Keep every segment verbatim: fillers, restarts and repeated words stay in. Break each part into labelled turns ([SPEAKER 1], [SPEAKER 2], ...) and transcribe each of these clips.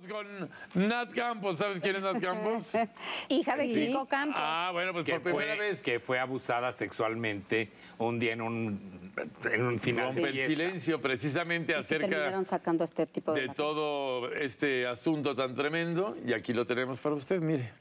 [SPEAKER 1] Con Nat Campos, ¿sabes quién es Nat Campos?
[SPEAKER 2] Hija de Kiko
[SPEAKER 1] Sí.
[SPEAKER 2] Campos.
[SPEAKER 1] Ah, bueno, pues
[SPEAKER 3] que
[SPEAKER 1] por primera
[SPEAKER 3] fue,
[SPEAKER 1] vez.
[SPEAKER 3] que fue abusada sexualmente un día en un, en un final
[SPEAKER 1] Rompe
[SPEAKER 3] de
[SPEAKER 1] el
[SPEAKER 3] fiesta.
[SPEAKER 1] silencio precisamente
[SPEAKER 2] Y que
[SPEAKER 1] acerca
[SPEAKER 2] terminaron sacando este tipo de,
[SPEAKER 1] de
[SPEAKER 2] noticias.
[SPEAKER 1] todo este asunto tan tremendo. Y aquí lo tenemos para usted, mire.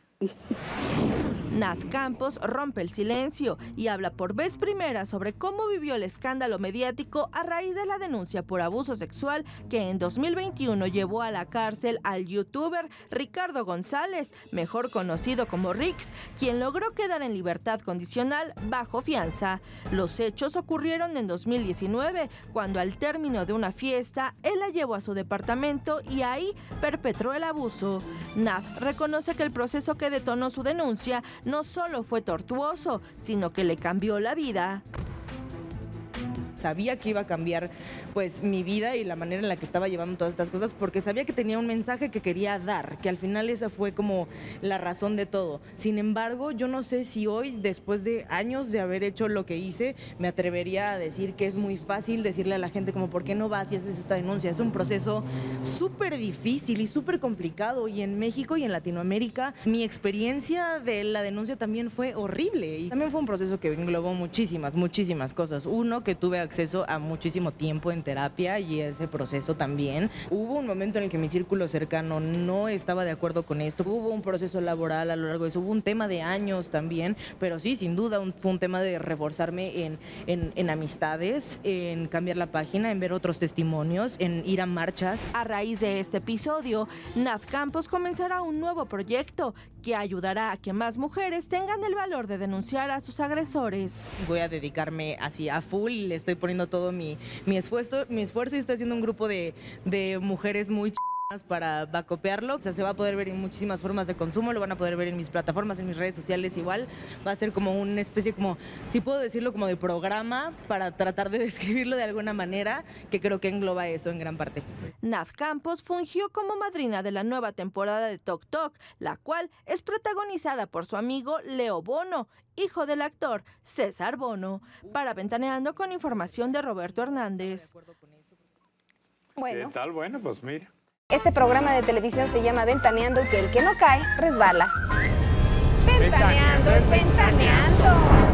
[SPEAKER 4] Nat Campos rompe el silencio y habla por vez primera sobre cómo vivió el escándalo mediático a raíz de la denuncia por abuso sexual que en dos mil veintiuno llevó a la cárcel al youtuber Ricardo González, mejor conocido como Rix, quien logró quedar en libertad condicional bajo fianza. Los hechos ocurrieron en dos mil diecinueve, cuando al término de una fiesta, él la llevó a su departamento y ahí perpetró el abuso. Nat reconoce que el proceso que detonó su denuncia no solo fue tortuoso, sino que le cambió la vida.
[SPEAKER 5] Sabía que iba a cambiar pues mi vida y la manera en la que estaba llevando todas estas cosas, porque sabía que tenía un mensaje que quería dar, que al final esa fue como la razón de todo. Sin embargo, yo no sé si hoy, después de años de haber hecho lo que hice, me atrevería a decir que es muy fácil decirle a la gente como ¿por qué no vas y haces esta denuncia? Es un proceso súper difícil y súper complicado, y en México y en Latinoamérica mi experiencia de la denuncia también fue horrible, y también fue un proceso que englobó muchísimas, muchísimas cosas. Uno, que tuve acceso a muchísimo tiempo en terapia y ese proceso también. Hubo un momento en el que mi círculo cercano no estaba de acuerdo con esto. Hubo un proceso laboral a lo largo de eso. Hubo un tema de años también, pero sí, sin duda, un, fue un tema de reforzarme en, en, en amistades, en cambiar la página, en ver otros testimonios, en ir a marchas.
[SPEAKER 4] A raíz de este episodio, Nat Campos comenzará un nuevo proyecto que ayudará a que más mujeres tengan el valor de denunciar a sus agresores.
[SPEAKER 5] Voy a dedicarme así a full, le estoy poniendo todo mi, mi esfuerzo, mi esfuerzo y estoy haciendo un grupo de, de mujeres muy ch... para bacopearlo. O sea, se va a poder ver en muchísimas formas de consumo, lo van a poder ver en mis plataformas, en mis redes sociales igual. Va a ser como una especie, como, si puedo decirlo, como de programa para tratar de describirlo de alguna manera, que creo que engloba eso en gran parte.
[SPEAKER 4] Nat Campos fungió como madrina de la nueva temporada de Tok Tok, la cual es protagonizada por su amigo Leo Bono, hijo del actor César Bono. Para Ventaneando, con información de Roberto Hernández.
[SPEAKER 2] Bueno.
[SPEAKER 3] ¿Qué tal? Bueno, pues mira.
[SPEAKER 2] Este programa de televisión se llama Ventaneando y que el que no cae, resbala. Ventaneando es ventaneando.